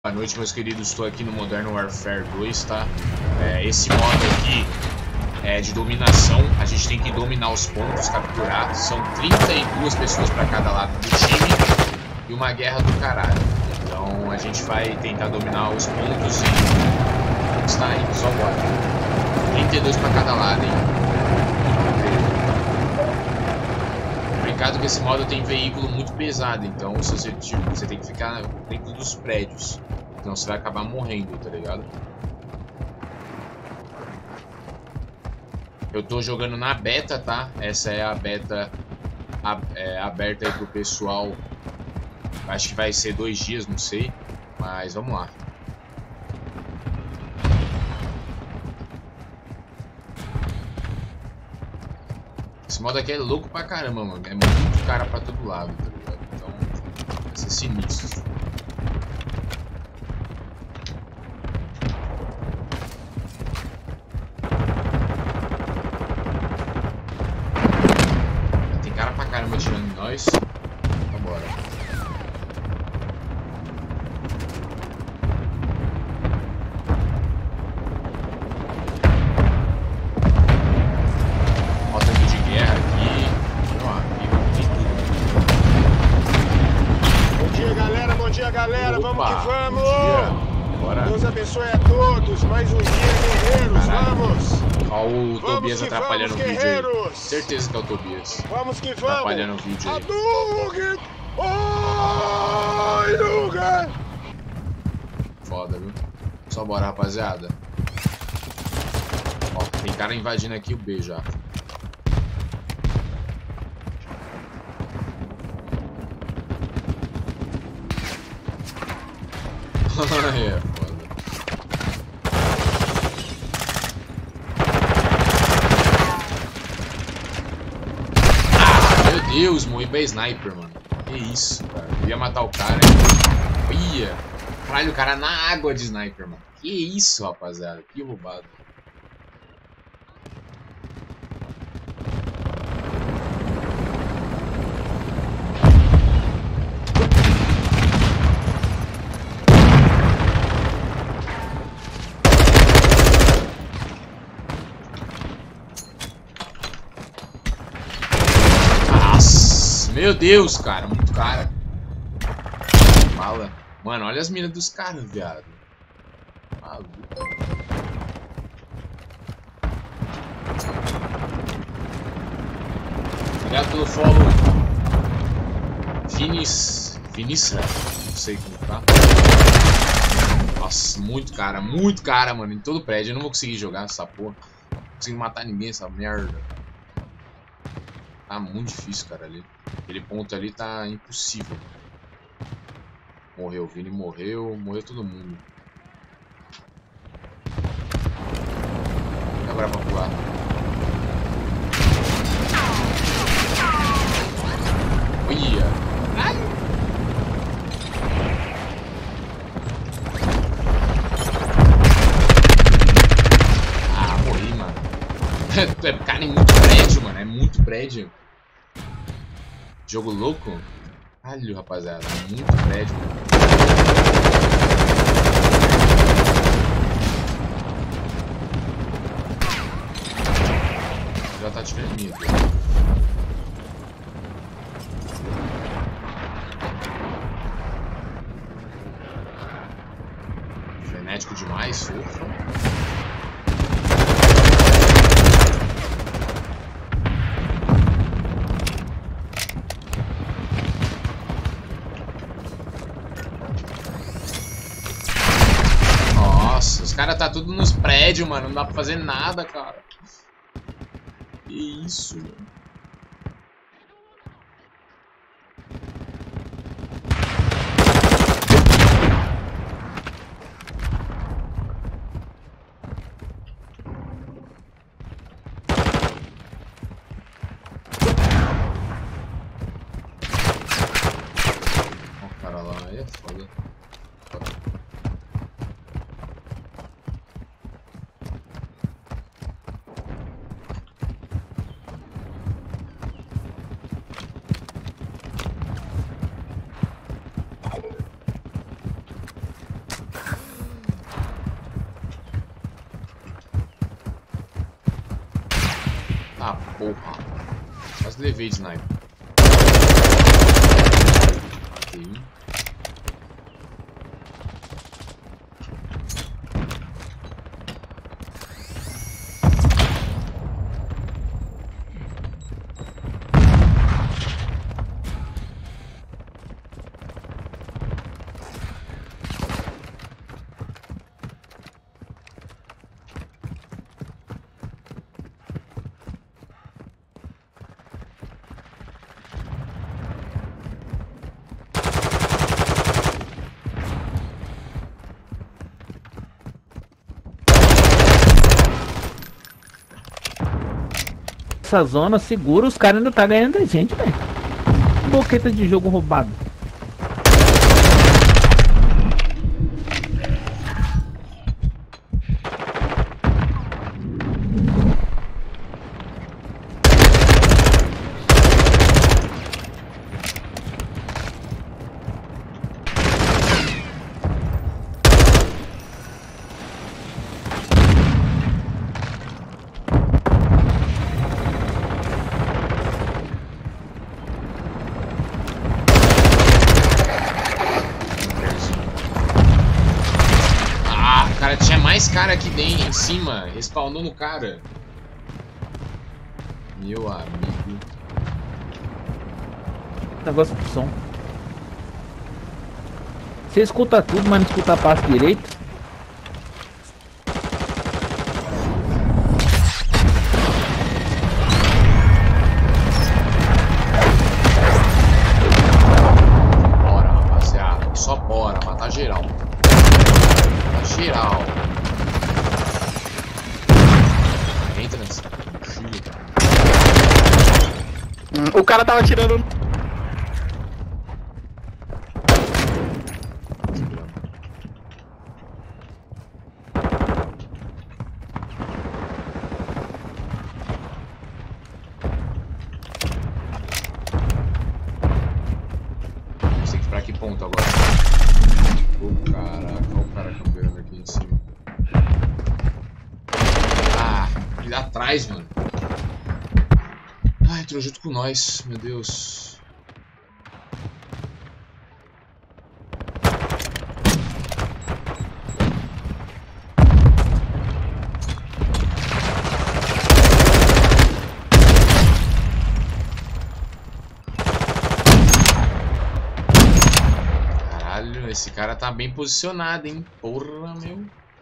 Boa noite, meus queridos. Estou aqui no Modern Warfare 2, tá? Esse modo aqui é de dominação. A gente tem que dominar os pontos, capturar. São 32 pessoas para cada lado do time e uma guerra do caralho. Então a gente vai tentar dominar os pontos e está aí, só bora. 32 para cada lado, hein? Complicado que esse modo tem veículo muito pesado, então se você, tipo, você tem que ficar dentro dos prédios. Então você vai acabar morrendo, tá ligado? Eu tô jogando na beta, tá? Essa é a beta aberta aí pro pessoal. Acho que vai ser 2 dias, não sei. Mas vamos lá. Esse modo aqui é louco pra caramba, mano. É muito cara pra todo lado, tá ligado? Então vai ser sinistro. Tem cara pra caramba atirando em nós. Então bora. Galera, opa, vamos que vamos! Bora. Deus abençoe a todos, mais um dia, guerreiros, vamos! Olha o Tobias atrapalhando vamos, o vídeo aí. Certeza que é o Tobias. Vamos que vamos! Atrapalhando o vídeo aí. Oi, Luga! Foda, viu? Só bora, rapaziada. Ó, tem cara invadindo aqui o B já. É, foda. Ah, meu Deus, morri pra sniper, mano. Que isso, cara. Eu ia matar o cara. Ia. Caralho, o cara na água de sniper, mano. Que isso, rapaziada. Que roubado. Meu Deus, cara, muito cara. Fala. Mano, olha as minas dos caras, viado. Maluco. Obrigado pelo follow. Finisra. Não sei como tá. Nossa, muito cara, mano. Em todo prédio. Eu não vou conseguir jogar essa porra. Não consigo matar ninguém, essa merda. Tá muito difícil, cara, ali. Aquele ponto ali tá impossível. Morreu, o Vini morreu. Morreu todo mundo. E agora pra pular. Olha! Ai! Ah, morri, mano. Cara, é muito prédio, mano. É muito prédio. Jogo louco? Caralho, rapaziada. Muito prédio. Já tá tirando medo. Frenético demais, ufa. Os caras tá tudo nos prédios, mano. Não dá pra fazer nada, cara. Que isso, mano. Ó, o cara lá aí é foda. Porra. Quase levei de sniper. Matei um. Essa zona segura, os caras ainda tá ganhando da gente, velho. Boqueta de jogo roubado. Cara, tinha mais cara aqui dentro, em cima, respawnou no cara. Meu amigo. Negócio de som. Você escuta tudo, mas não escuta a parte direita. Bora, rapaziada. Só bora, matar geral. Geral. Entra nessa mochila. O cara tava tirando. Você tem que ir pra que ponto agora? Oh, caraca, olha o cara campeando aqui em cima. Ah, ele atrás, mano. Ah, entrou junto com nós, meu Deus. Caralho, esse cara tá bem posicionado, hein? Porra, meu.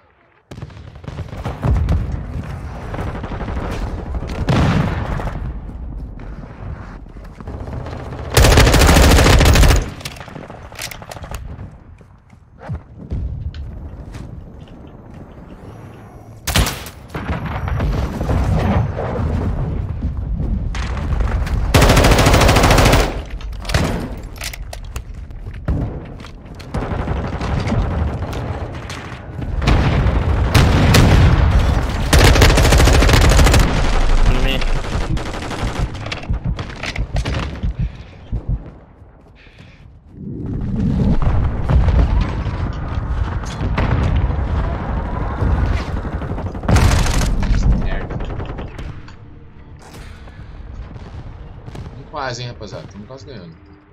Quase, hein, rapaziada. Estamos quase ganhando.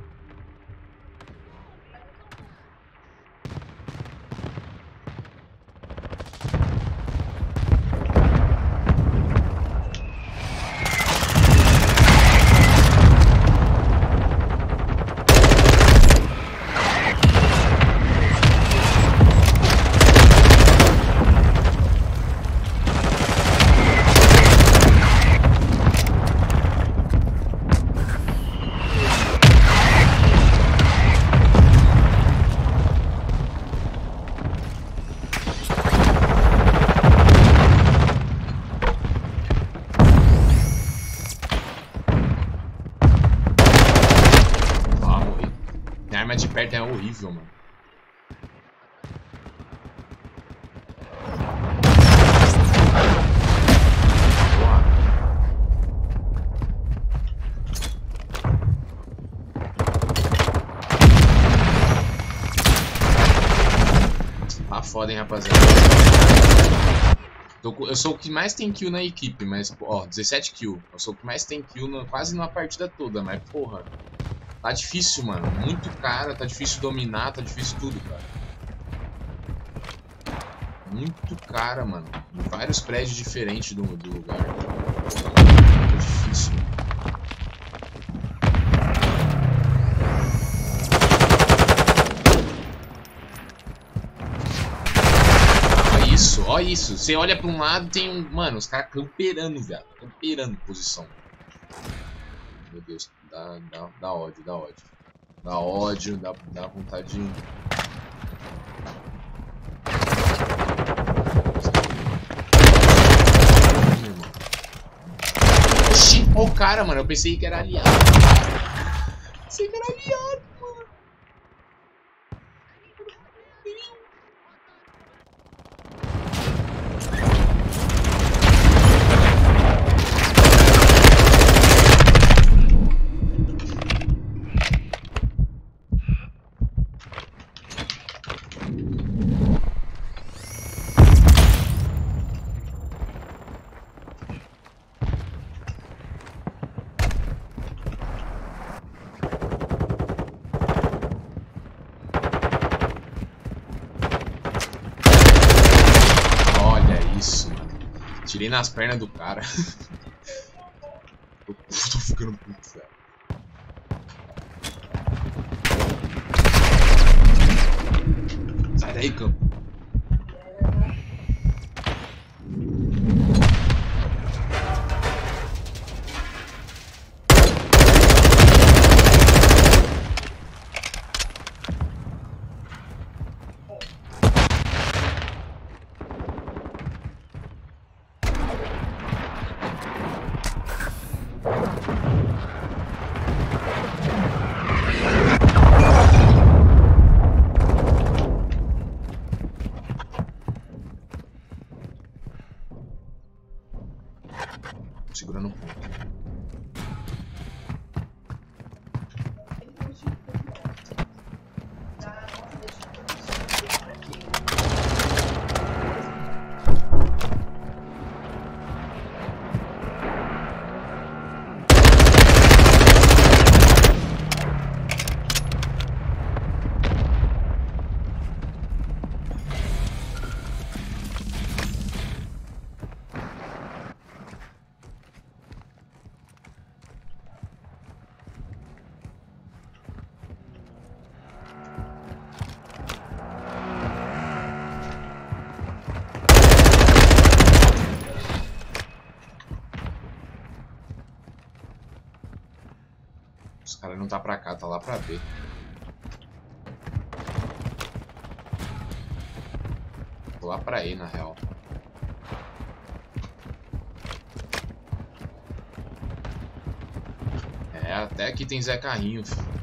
Arma de perto é horrível, mano. Boa. Tá foda, hein, rapaziada. Eu sou o que mais tem kill na equipe, mas, ó, 17 kills. Eu sou o que mais tem kill quase na partida toda, mas, porra, tá difícil, mano. Muito cara, tá difícil dominar, tá difícil tudo, cara. Muito cara, mano. Em vários prédios diferentes do lugar. Tá difícil. Olha isso. Você olha pra um lado tem um... Mano, os caras camperando, velho. Camperando posição. Meu Deus. Dá ódio, dá ódio. Dá ódio, dá vontade de... Oxi, olha o cara, mano. Eu pensei que era aliado. Pensei que era aliado, mano. Tirei nas pernas do cara. Tô ficando puto, velho. Sai daí, campo. Segurando o ponto. Os caras não tá pra cá, tá lá pra B. Tô lá pra E, na real. É, até aqui tem Zé Carrinho, filho.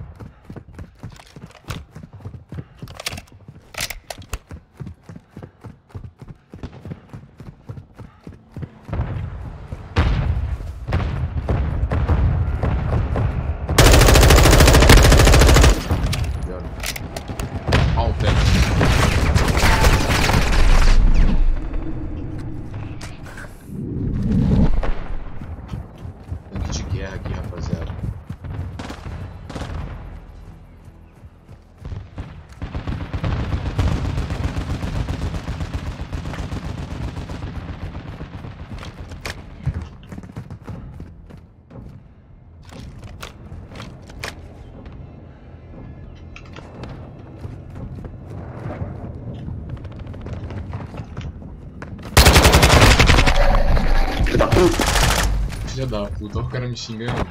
Aqui, rapaziada. Filha da puta, olha o cara me xingando.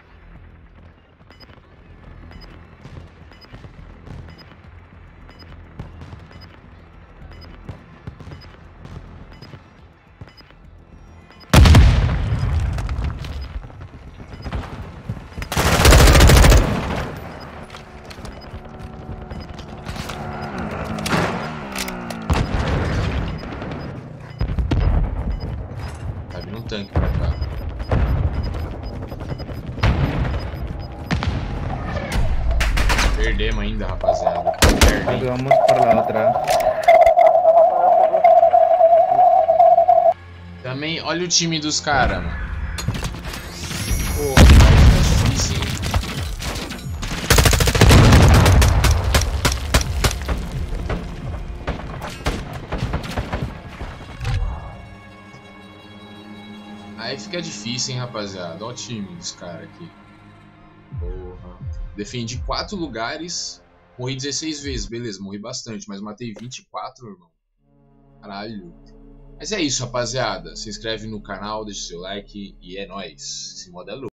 Tá vindo um tanque pra cá. Perdemos ainda, rapaziada. Vamos por la otra. Olha o time dos caras, mano. Porra, é difícil, hein? Aí fica difícil, hein, rapaziada. Olha o time dos caras aqui. Porra. Defendi 4 lugares. Morri 16 vezes. Beleza, morri bastante. Mas matei 24, irmão. Caralho. Mas é isso, rapaziada. Se inscreve no canal, deixa seu like. E é nóis. Esse modo é louco.